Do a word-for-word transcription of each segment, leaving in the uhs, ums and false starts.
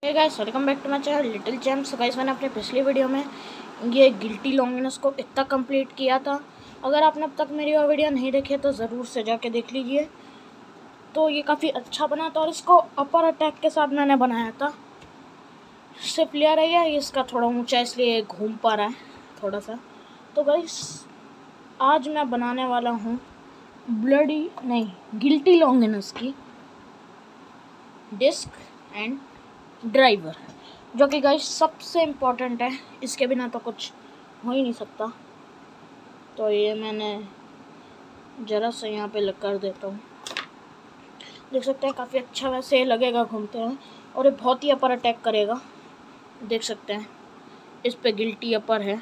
Hey guys, welcome back to my channel little gems. Guys, मैंने अपने पिछली video में ये गिल्टी लॉन्गिनेस को इतना कंप्लीट किया था। अगर आपने अब तक मेरी वो वीडियो नहीं देखी है तो ज़रूर से जाके देख लीजिए। तो ये काफ़ी अच्छा बना था और इसको अपर अटैक के साथ मैंने बनाया था। इससे प्लेयर है ये, इसका थोड़ा ऊंचा इसलिए घूम पा रहा है थोड़ा सा। तो गाइस, आज मैं बनाने वाला हूँ ब्लडी नहीं गिल्टी लॉन्गिनेस की डिस्क एंड ड्राइवर, जो कि गाइस सबसे इम्पोर्टेंट है। इसके बिना तो कुछ हो ही नहीं सकता। तो ये मैंने ज़रा सा यहाँ पे लग कर देता हूँ। देख सकते हैं काफ़ी अच्छा वैसे लगेगा घूमते हैं, और ये बहुत ही अपर अटैक करेगा। देख सकते हैं इस पे गिल्टी अपर है,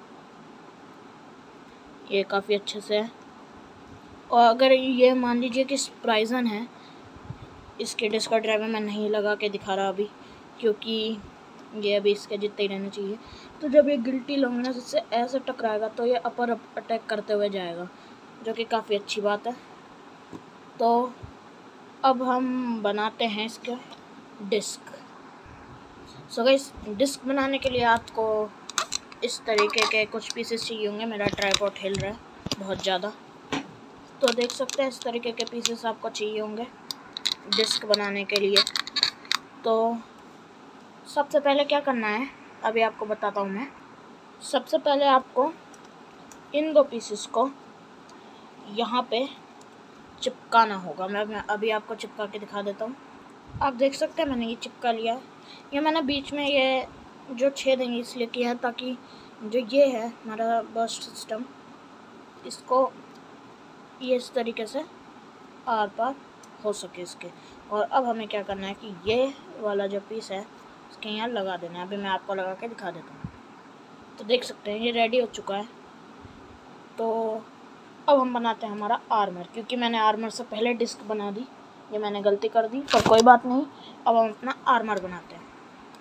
ये काफ़ी अच्छे से है। और अगर ये मान लीजिए कि स्प्राइजन है, इसके डिस्क ड्राइवर मैं नहीं लगा के दिखा रहा अभी, क्योंकि ये अभी इसके जितना ही रहना चाहिए। तो जब ये गिल्टी लॉन्गिनेस इससे ऐसे टकराएगा तो ये अपर अटैक करते हुए जाएगा, जो कि काफ़ी अच्छी बात है। तो अब हम बनाते हैं इसके डिस्क। सो गाइस, डिस्क बनाने के लिए आपको इस तरीके के कुछ पीसेस चाहिए होंगे। मेरा ट्राइपॉड हिल रहा है बहुत ज़्यादा, तो देख सकते हैं इस तरीके के पीसेस आपको चाहिए होंगे डिस्क बनाने के लिए। तो सबसे पहले क्या करना है अभी आपको बताता हूँ मैं। सबसे पहले आपको इन दो पीसेस को यहाँ पे चिपकाना होगा। मैं, मैं अभी आपको चिपका के दिखा देता हूँ। आप देख सकते हैं मैंने ये चिपका लिया है। ये मैंने बीच में ये जो छेद है इसलिए किया है ताकि जो ये है हमारा बर्स्ट सिस्टम, इसको ये इस तरीके से आर पार हो सके इसके। और अब हमें क्या करना है कि ये वाला जो पीस है इसके यहाँ लगा देना है। अभी मैं आपको लगा के दिखा देता हूँ। तो देख सकते हैं ये रेडी हो चुका है। तो अब हम बनाते हैं हमारा आर्मर, क्योंकि मैंने आर्मर से पहले डिस्क बना दी, ये मैंने गलती कर दी, पर कोई बात नहीं। अब हम अपना आर्मर बनाते हैं।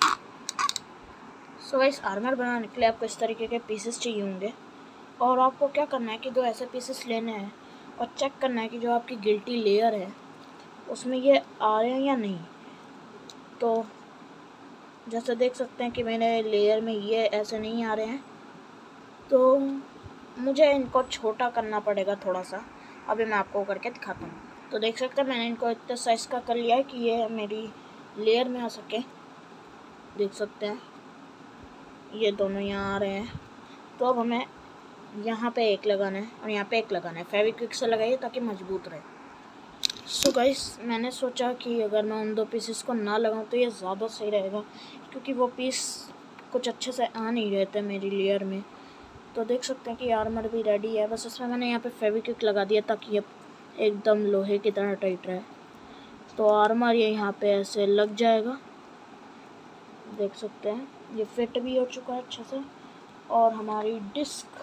सो गाइस, आर्मर बनाने के लिए आपको इस तरीके के पीसेस चाहिए होंगे, और आपको क्या करना है कि दो ऐसे पीसेस लेने हैं और चेक करना है कि जो आपकी गिल्टी लेयर है उसमें ये आ रहे हैं या नहीं। तो जैसे देख सकते हैं कि मेरे लेयर में ये ऐसे नहीं आ रहे हैं, तो मुझे इनको छोटा करना पड़ेगा थोड़ा सा। अभी मैं आपको करके दिखाता हूँ। तो देख सकते हैं मैंने इनको इतने साइज़ का कर लिया है कि ये मेरी लेयर में आ सके। देख सकते हैं ये दोनों यहाँ आ रहे हैं। तो अब हमें यहाँ पे एक लगाना है और यहाँ पे एक लगाना है। फेविक्विक से लगाइए ताकि मजबूत रहे। सो गाइस, मैंने सोचा कि अगर मैं उन दो पीसेस को ना लगाऊं तो ये ज़्यादा सही रहेगा, क्योंकि वो पीस कुछ अच्छे से आ नहीं रहे थे मेरी लेयर में। तो देख सकते हैं कि आर्मर भी रेडी है, बस इसमें मैंने यहाँ पे फेविक्विक लगा दिया ताकि ये एकदम लोहे की तरह टाइट रहे। तो आर्मर ये यहाँ पे ऐसे लग जाएगा। देख सकते हैं ये फिट भी हो चुका है अच्छे से, और हमारी डिस्क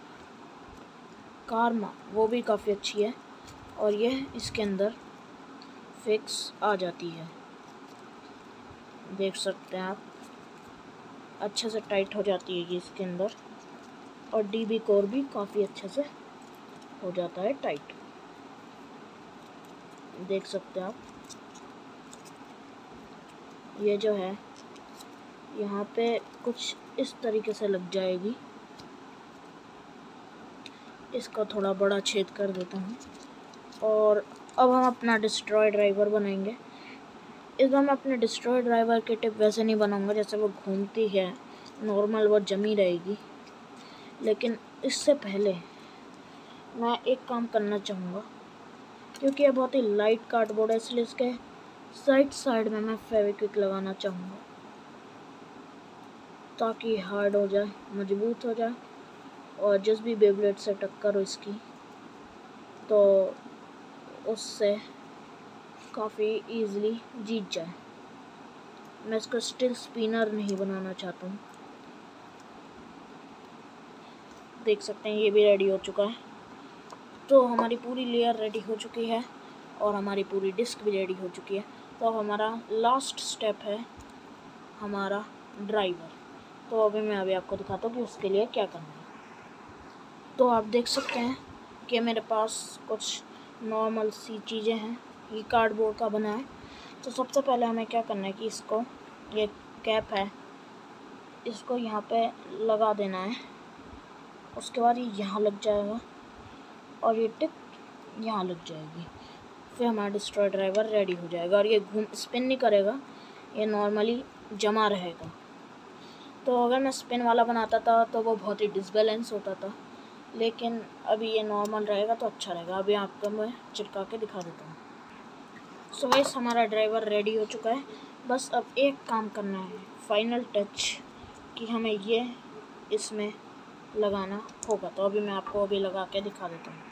कारमा वो भी काफ़ी अच्छी है, और ये इसके अंदर फिक्स आ जाती है। देख सकते हैं आप अच्छे से टाइट हो जाती है ये इसके अंदर, और डीबी कोर भी काफ़ी अच्छे से हो जाता है टाइट। देख सकते हैं आप ये जो है यहाँ पे कुछ इस तरीके से लग जाएगी। इसका थोड़ा बड़ा छेद कर देता हूँ। और अब हम अपना डिस्ट्रॉय ड्राइवर बनाएंगे। इस बार मैं अपने डिस्ट्रॉय ड्राइवर की टिप वैसे नहीं बनाऊंगा जैसे वो घूमती है, नॉर्मल वो जमी रहेगी। लेकिन इससे पहले मैं एक काम करना चाहूँगा, क्योंकि ये बहुत ही लाइट कार्डबोर्ड है इसलिए इसके साइड साइड में मैं फेविक्विक लगाना चाहूँगा ताकि हार्ड हो जाए, मजबूत हो जाए, और जिस भी बेब्लेड से टक्कर हो इसकी तो उससे काफ़ी इजीली जीत जाए। मैं इसको स्टिल स्पिनर नहीं बनाना चाहता हूँ। देख सकते हैं ये भी रेडी हो चुका है। तो हमारी पूरी लेयर रेडी हो चुकी है और हमारी पूरी डिस्क भी रेडी हो चुकी है। तो अब हमारा लास्ट स्टेप है हमारा ड्राइवर। तो अभी मैं अभी आपको दिखाता हूँ कि उसके लिए क्या करना है। तो आप देख सकते हैं कि मेरे पास कुछ नॉर्मल सी चीज़ें हैं, ये कार्डबोर्ड का बना है। तो सबसे पहले हमें क्या करना है कि इसको ये कैप है, इसको यहाँ पे लगा देना है। उसके बाद ये यहाँ लग जाएगा और ये टिप यहाँ लग जाएगी। फिर हमारा डिस्ट्रॉय ड्राइवर रेडी हो जाएगा और ये घूम स्पिन नहीं करेगा, ये नॉर्मली जमा रहेगा। तो अगर मैं स्पिन वाला बनाता था तो वो बहुत ही डिसबैलेंस होता था, लेकिन अभी ये नॉर्मल रहेगा तो अच्छा रहेगा। अभी आपको मैं चिपका के दिखा देता हूँ। सो गाइस, हमारा ड्राइवर रेडी हो चुका है। बस अब एक काम करना है, फाइनल टच, कि हमें ये इसमें लगाना होगा। तो अभी मैं आपको अभी लगा के दिखा देता हूँ।